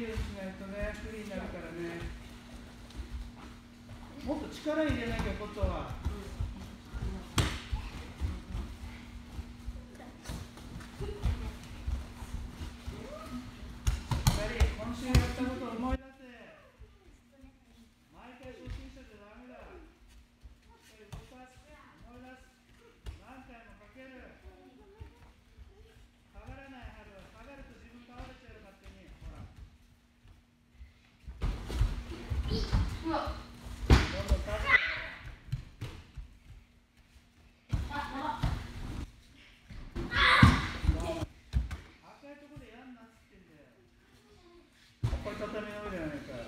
るようにしないとね、不利になるからね。もっと力入れなきゃことは。今週やったことを思い出せ。毎回初心者じゃダメだ。動かす、思い出す。何回もかける。下がらないはず。下がると自分倒れちゃう勝手に。ほら。どんどん立って。赤いところでやんなっつってんだよ。これ畳の上じゃないか。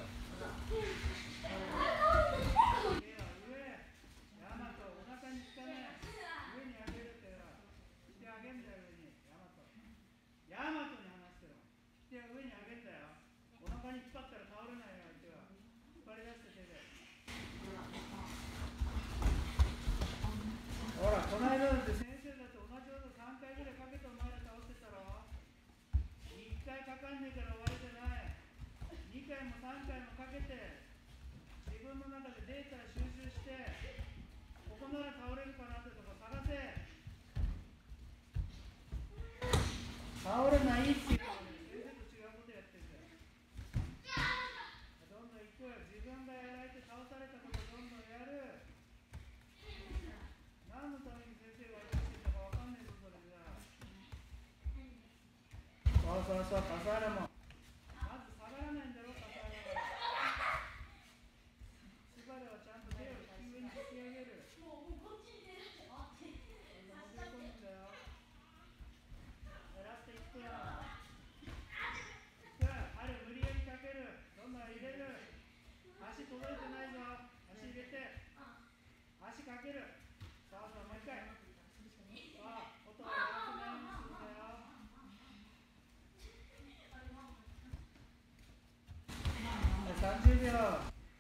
ほら、この間だって先生だって同じ技3回ぐらいかけてお前ら倒してたろ。1回かかんねえから終わりじゃない。2回も3回もかけて自分の中でデータ収集して、ここなら倒れるかなってとこ探せ。倒れないっていうのはね、先生と違うことやってるんだよ。どんどん行こうよ。自分がやられて倒されたことどんどんやる。何のために先生が渡してたかわかんないぞ、それじゃあ。そうそうそう、笠原も。まず下がらないんだろ、笠原は。スバルはちゃんと手を上に引き上げる。もうこっちに出る。もう潜り込むんだよ。ラスト1分。針無理やりかける。どんどん入れる。足届いてないぞ。足入れて。足かける。さあ、もう一回。さあ、音を鳴らさないようにするんだよ。30秒。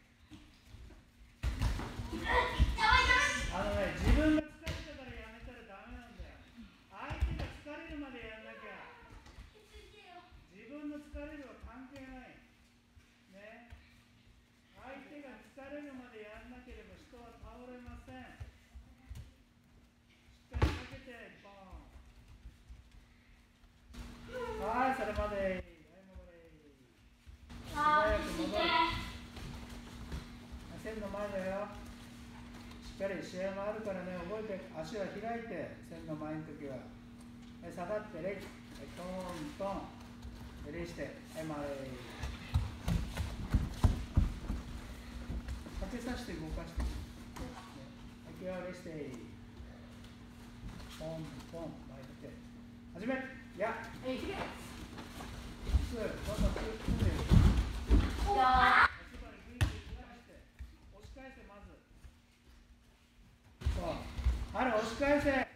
自分が疲れたからやめたらダメなんだよ。相手が疲れるまでやんなきゃ。自分の疲れるは関係ない。ね。相手が疲れるまでやんなければ人は倒れません。しっかりかけて、ボーン。はい、それまで。はい、戻れ。素早く戻る。線の前だよ。しっかり試合もあるからね、覚えて。足は開いて、線の前の時は。下がって、レイ。トントン。レイして、はい、回れ。かけさせて動かして。気をレイして。ポンポン、前にて。始め。いや。どんどん組んでる。押し返せ、まず。そう。あれ、押し返せ。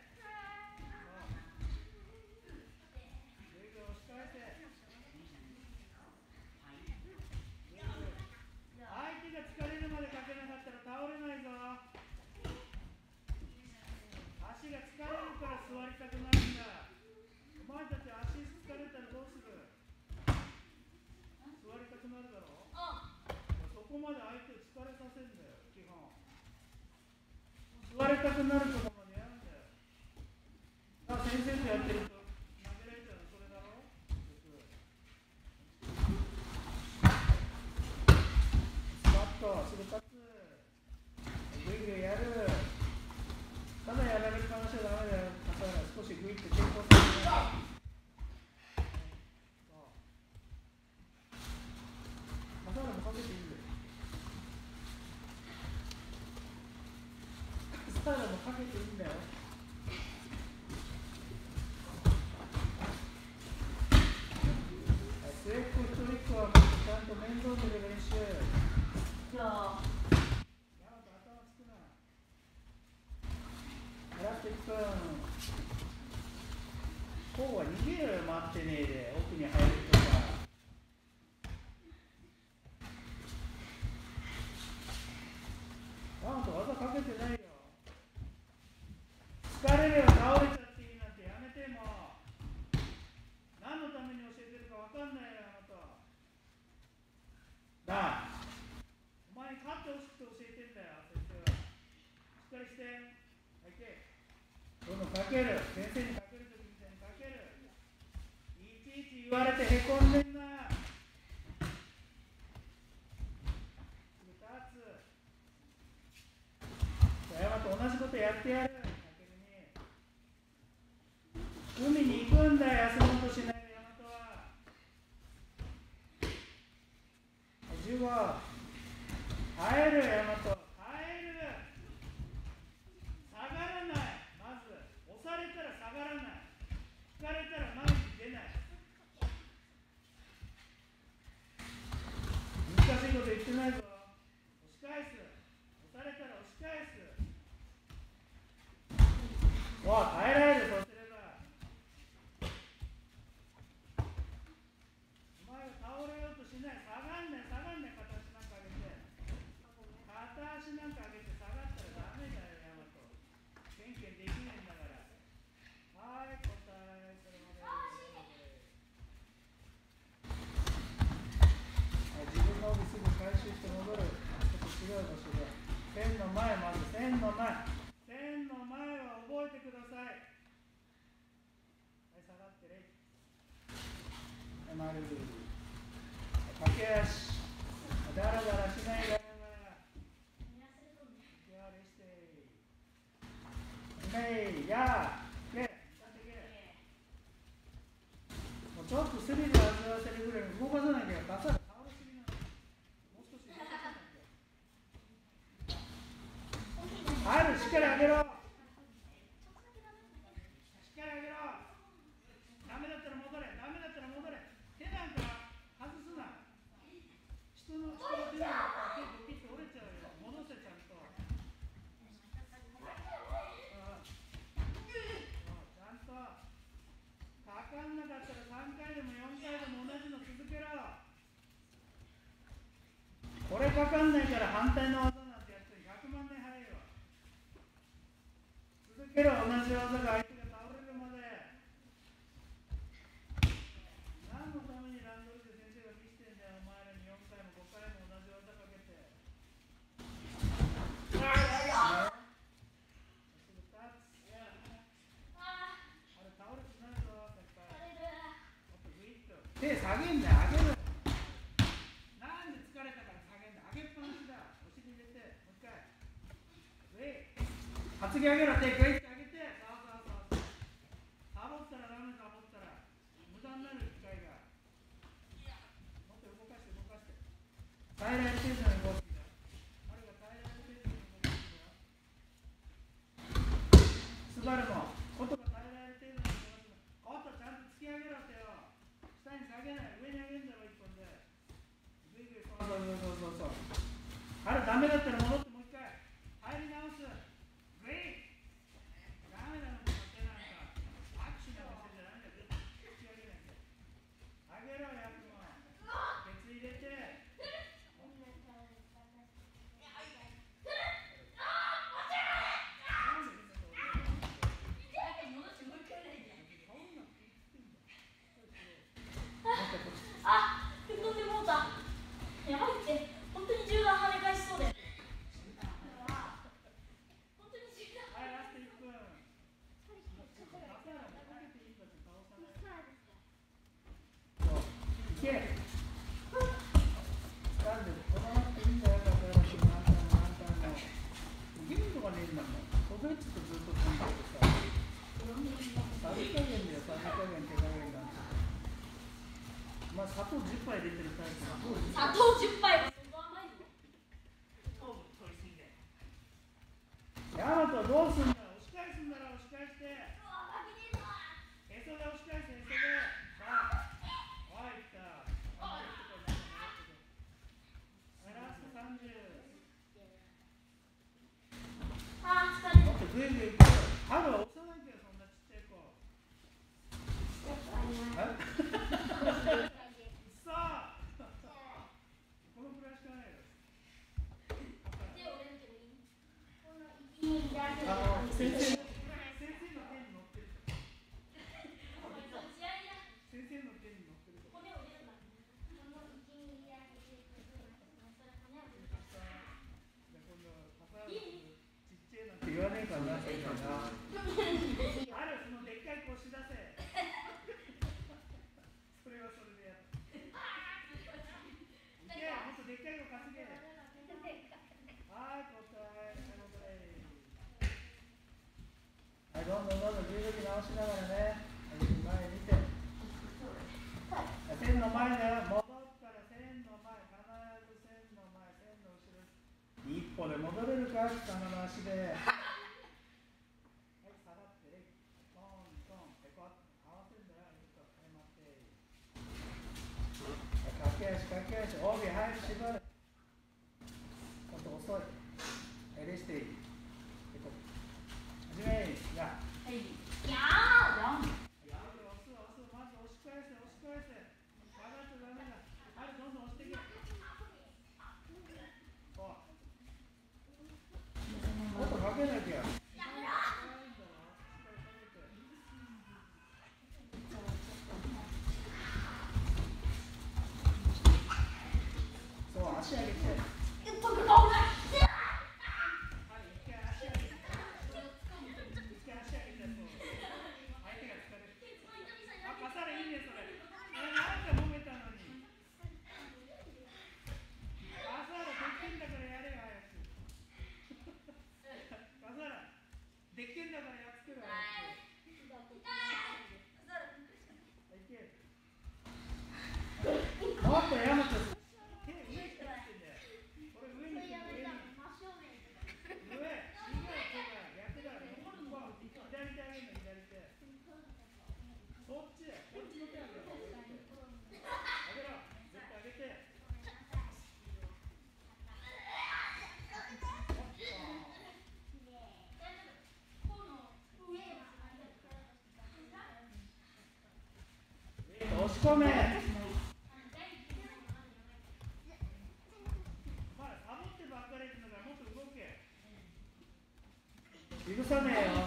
座りたくなるところまでやるんだよ。だから先生とやってると投げられちゃうのそれだろ。スパッとすぐ立つ。グイグイやる。ただやられるかもしれないだよ。少しグイって抵抗させる。笠原もかけていいんだよ。笠原もかけていいんだよ。末っ子一人一個はちゃんと面倒見る練習。じゃあ頭つくな。ラスト1分。こうは逃げろよ、待ってねえで。奥に入るとか。なんと技かけてないよ。疲れるよ、倒れちゃっていいなんてやめてもう。何のために教えてるか分かんないよ、あなた。 してどんどんかける。先生にかけるときみたいにかける。いちいち言われてへこんでんな。2つ。ヤマト同じことやってやる。海に行くんだよ、休もうとしないでヤマトは。15。帰るヤマト。帰る。下がらない。まず押されたら下がらない。引かれたら前に出ない。難しいこと言ってないぞ。押し返す。押されたら押し返す。おい、耐えられる。そうすればお前が倒れようとしない。下がんない、下がんない。片足なんか上げて、片足なんか上げて下がったらダメだよヤマト。ケンケンできないんだから。はい、答えそれまで。自分の帯すぐ回収して戻る。ちょっと違う場所で線の前、まず線の前は覚えてください。はい、下がってね。はい、丸。駆け足。だらだらしないだらだら。やれして。ねえ、やー。け。もうちょっとスリル味わわせるぐらい動かさなきゃガサが倒れすぎなの。もう少し動かさなきゃ。入る、しっかり上げろ。ダメだったら戻れ。ダメだったら戻れ。手なんか外すな。人の手なんか手ドキッと折れちゃうよ。戻せちゃんと。ちゃんと。かかんなかったら3回でも4回でも同じの続けろ。これかかんないから反対の技なんてやって100万年早いわ。続けろ。同じ技が相手が倒れるまで。何のためにランドルで先生が見せてんだよ。お前らに4回も5回も同じ技かけて。手下げんだよ、上げる。なんで疲れたから下げんだ。上げっぱなしだ。お尻入れて、もう一回。担ぎ上げろ、手グイッと上げて。そう。サボったらダメ、サボったら。無駄になる機会が。もっと動かして。耐えられる程度の動きだ。あれが耐えられる程度の動きだ。スバルも、ことが耐えられる程度の動きだ。ことちゃんと突き上げろ、手を。下に下げない。上に上げんだろ、一本で。グイグイ、そう。あれダメだったら戻ってもう一回。入り直す。グイ。ダメだの、手なんか。握手なんかしてんじゃないんだよ。突き上げないで。上げろ、やつも。ケツ入れて。 あ、吹っ飛んでもうた。やばいって、本当に銃が跳ね返しそうで。本当に銃が。 はい、ラスト1分。いけ。掴んでる。このままっていいんだよ。何回も。ゲームとかねえんだもん。飛べっつってずっと飛んでるさ。さじ加減だよ、さじ加減、手加減なんて。まあ、砂糖10杯入れてるタイプ。 砂糖10杯は相当甘いぞ。糖分取りすぎだよ。 ヤマトどうすんだ。押し返すんなら押し返して。へそで押し返せ、へそで。さあ、おい、いった。ラスト30。 あー、疲れもっとグイグイいく。春は押さないけど、そんなちっちゃい子。さあこのくらいしかないよ。先生の手に乗ってる。先生の手に乗ってる。じゃあ今度はちっちゃいなんて言わねっかいの担げ。はい、交代。はい、どんどん重力直しながらね、前見て。線の前だよ。戻ったら線の前、必ず線の前、線の後ろ。一歩で戻れるか、下の足で。はい、下がって、トントン、合わせるんだよ。駆け足、帯早く縛る。ちょっと遅い。レステイ。始め。じゃあ。 はい。やー。 まず押し返せ。下がっちゃダメだ。はい、どんどん押していけ。そう。もっとかけなきゃ。そう、足上げて。できるんだからやっつけろよ。もっと山本手上に来てんだよ。これ上に来て上。違う手が逆だ。左手上げんの、左手。そっちの手上げろ。上げろ。絶対上げて。押し込め。まだサボってばっかりってのからもっと動け。許さねえよ。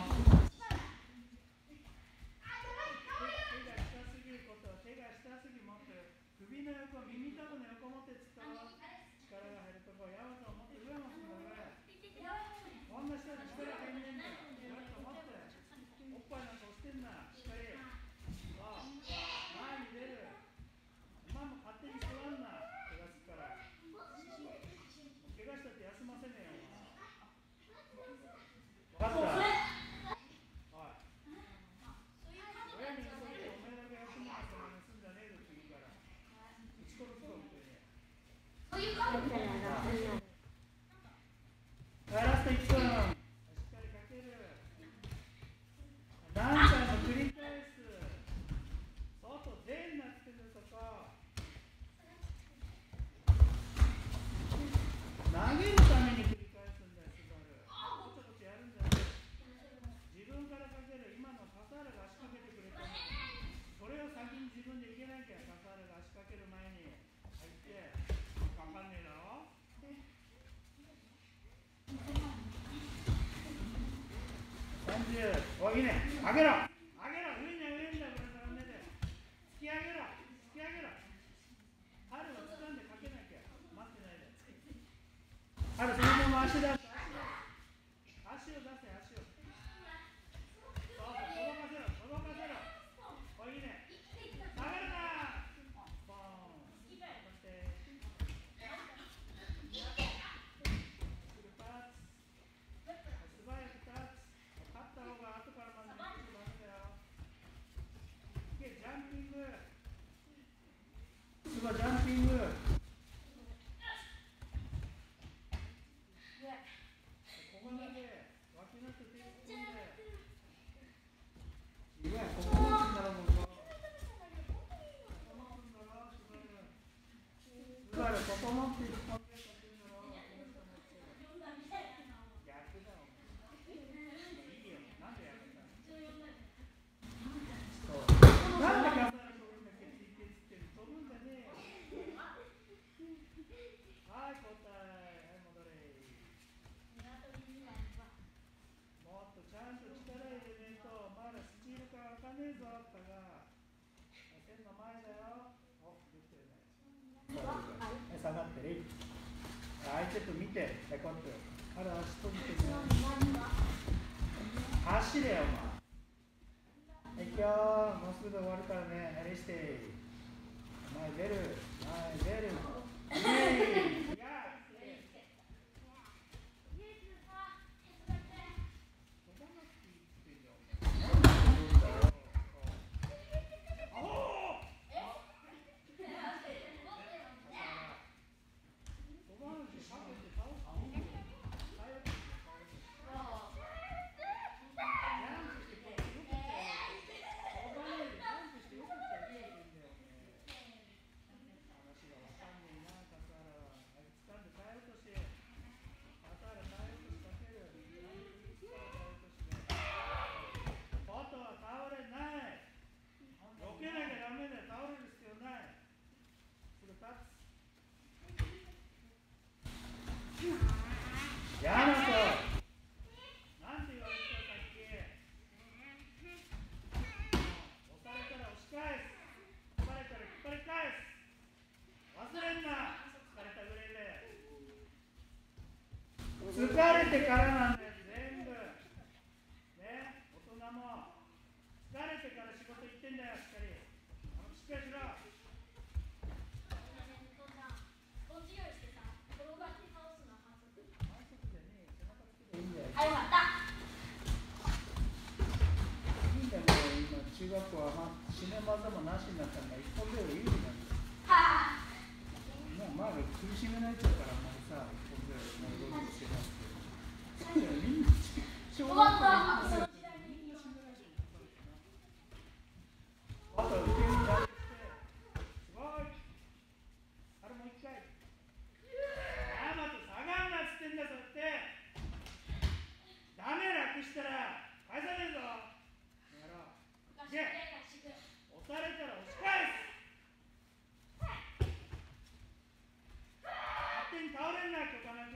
手が下すぎ持ってる。首の横、耳たぶの横持ってつったら力が入るとこ。ヤマトを持って上持つんだ上。こんな下で力入んねえんだよ。ヤマト持って。おっぱいなんか押してんな。しっかり。前に出る。お前も勝手に座んな。怪我すっから。怪我したって休ませねえよ。分かった。おい。親に嘘でお前だけ休むから盗んじゃねえぞ次から。打ち殺すぞってね。ラスト1分。しっかりかける。何回も繰り返す。外出んなってるそこ。投げるために繰り返すんだよ、スバル。こちょこちょやるんじゃない。自分からかける。今の笠原が足かけてくれたの。それを先に自分でいけなきゃ。笠原が足かける前に入って。かかんねえだろ。30。おい、いいね。上げろ。上に上げるんだよ。これからねで。突き上げろ。春は掴んでかけなきゃ。待ってないで。春そのまま足出して。足を出せ。そうそう、届かせろ。おい、いいね。下がるな。ボーン。そしてパッツ。素早くタッチ。勝った方が後からまでダメだよ。ジャンピング。ジャンピング。小金で脇の手手突っ込んで。いや、ここ持つんだろ、ここ。スバル、ここ持って突っ込んでって言うんだろ。逆だよ。いいよ。なんでやめたの。そう。なんで笠原飛ぶんだっけ。飛ぶんじゃねえよ。はい、交代。はい、戻れ。もっとちゃんと力入れねえと、お前らスチールか開かねえぞ、あったが。線の前だよ。お、できてるね。下がってる。相手と見て、こうやって。あれ、足閉じてね。走れよ、お前。いくよ。もうすぐで終わるからね。レステイ。前出る。イエーイ。 てからなんだよ、全部。ね、大人も。疲れてから仕事行ってんだよ、しっかり。しっかりしろ。 あ、よかった。 いいんだよ、もう今、中学校はシネマでもなしになったのが一本で有利なんだよ。まあ、苦しめないとから、もうさ、一本でもうどうしてますけど。みんな、小学校あと、受験に対して、すごい。あれもう一回。ヤマト下がんなっつってんだ、それって。ダメ楽したら返さねえぞ。やろう。いけ。押されたら押し返す。勝手に倒れんな、許可なく。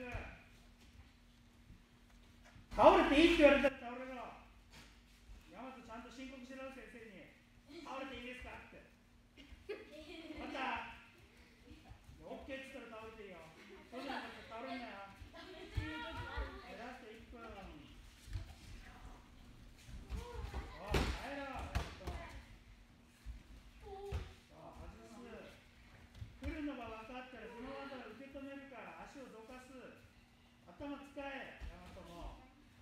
倒れていいって言われたら倒れろ。ヤマトちゃんと申告しろ、先生に。倒れていいですかって。また、オッケーっつったら倒れていいよ。そうじゃなかったら倒れんなよ。ラスト1分。おい、帰ろう。外す。来るのが分かったらその技を受け止めるから、足をどかす。頭使え、ヤマトも。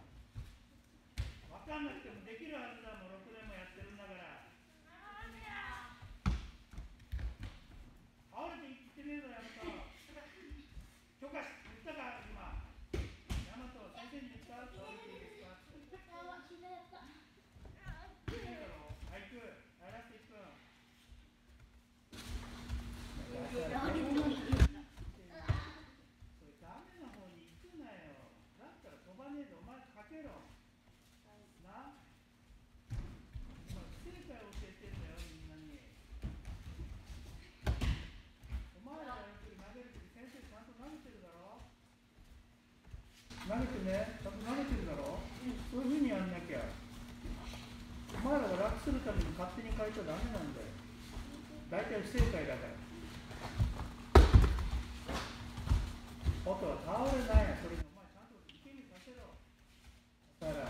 分かんなくてもできるはずだもん、6年もやってるんだから。倒れていってねえぞ、ヤマト。許可し、言ったか、今。ヤマト、先生に言った？倒れていいですか？いいだろう。はい、行く。はい、ラスト1分。それダメな方に行くなよ。だったら飛ばねえでお前かけろ。な？今不正解教えてんだよ、みんなに。お前らがやっぱり投げるとき先生ちゃんと投げてるだろ？投げてね、ちゃんと投げてるだろ？そういうふうにやんなきゃ。お前らが楽するために勝手に変えちゃダメなんだよ。大体不正解だから。あとは倒れないや、それにお前ちゃんと受け身させろ。だから。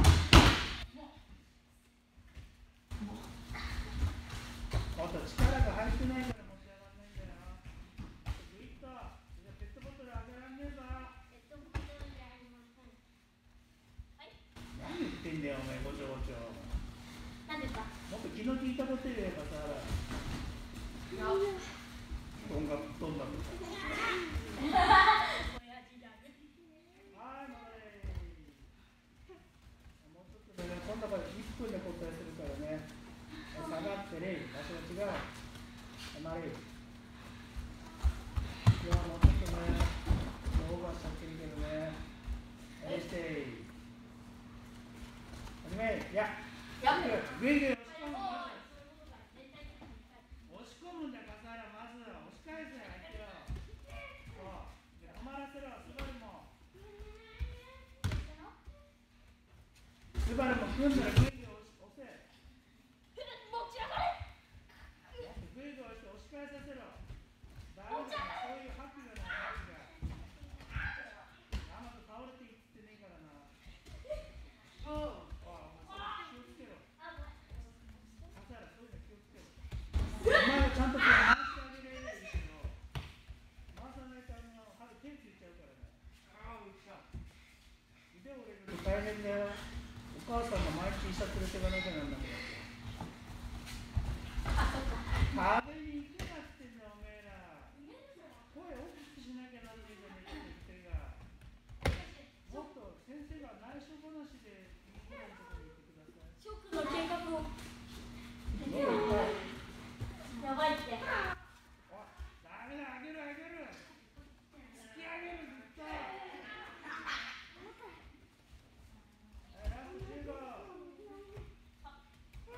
あと力が入ってないから持ち上がんないんだよ。グイッと。じゃペットボトルあげらんねえぞ。 ペットボトルでありません。はい。 何言ってんだよ、お前、ごちょごちょ。 なんですか？ もっと気の利いたこと言えばさ、音楽とか。 親父だね。 はい、戻れ。もうちょっとね、今度から1分で答えするからね。下がってね、場所が違う。離れ。いや、もうちょっとね、オーバーしちゃってるけどね。して。始め。いや、ぐいぐい押し込む。押し込むんだ、笠原、まず。押し返せ、相手を。そう。で、止まらせろ、スバルも。スバルも組んだらぐいぐい押せ。ぐいぐい押して押し返させろ。ダメだよ、そういうハッピーがない、ハッピーが。ヤマト倒れていってねえからな。ああ、もうそれ気をつけろ。笠原、そういうの気をつけろ。お前がちゃんと回してあげればいいけど、回さないと手ついちゃうからね。ああ、うっか。腕折れると大変だよ。お母さんが毎日医者連れていかなきゃなんなくなって。壁に行くなってんだ、おめえら。声大きくしなきゃなんねえじゃねえか、先生が。もっと先生が内緒話でいいぐらいのところに行ってください。 ショックの計画を。やばいって。 おい、ダメだ、あげるあげる。突き上げる、ずっと。ラスト15。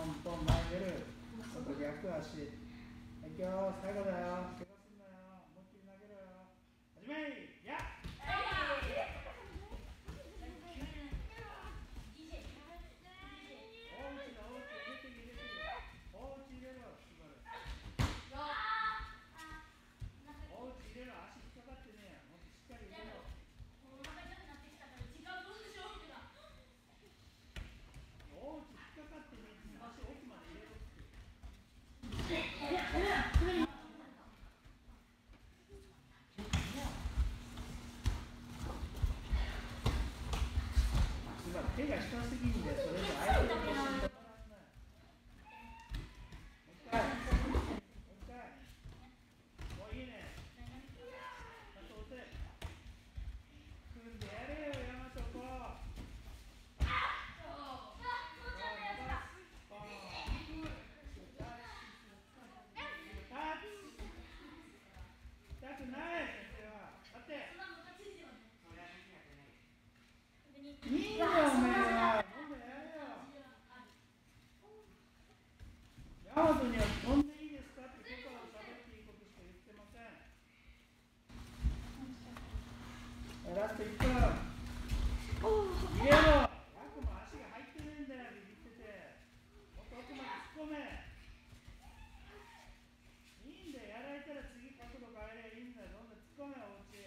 ポンポン前出る。あと逆足。はい、いくよ、最後だよ。怪我すんなよ。思いっきり投げろよ。始め。やっ。手が下すぎんで、それで相手の腰に止まらんない。もう一回。もう一回。もういいね。あと押せ。組んでやれよ、山そこ。痛くない、先生は。待って。いいんだよ、お前は。今度やれよ。ヤマトには飛んでいいですかって許可を喋っていいことしか言ってません。ラスト1分。入れろ。ヤクも足が入ってないんだよ、ビビってて。もっと奥まで突っ込め。いいんだよ、やられたら次角度変えればいいんだよ。どんどん突っ込め、おうち。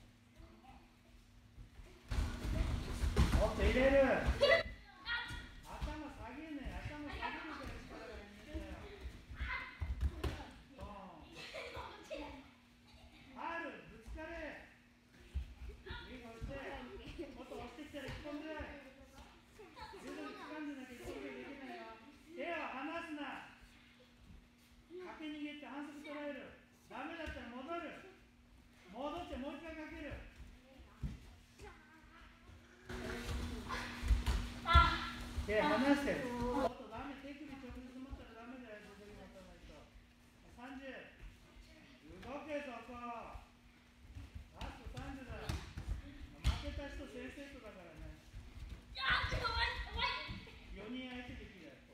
もっと入れる。頭下げねえ。頭下げるから力がいいんだよ。ある、ぶつかれ。いい顔して。もっと押してきたら一本ぐらい。徐々に掴んでなきゃ一本ぐらいできないよ。手を離すな。駆け逃げって反則取られる。ダメだったら戻る。戻ってもう一回かける。手離して。もっとダメ。手首直接持ったらダメだよ。手首持たないと。30。動けそこ。ラスト30だ。負けた人先生とだからね。4人相手できるやつ。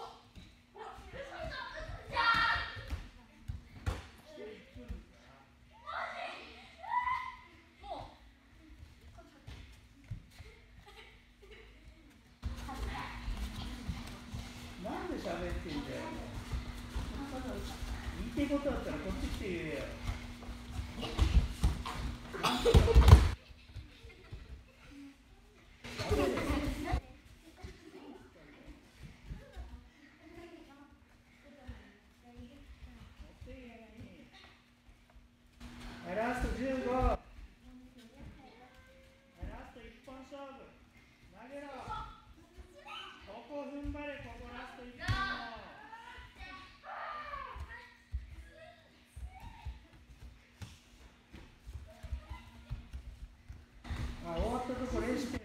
なんで喋ってんだよ。言いたいことだったらこっち来て言えよ。ラスト15。ラスト1本勝負。投げろ。ここ踏ん張れ。ここラスト1本。終わったとこ練習して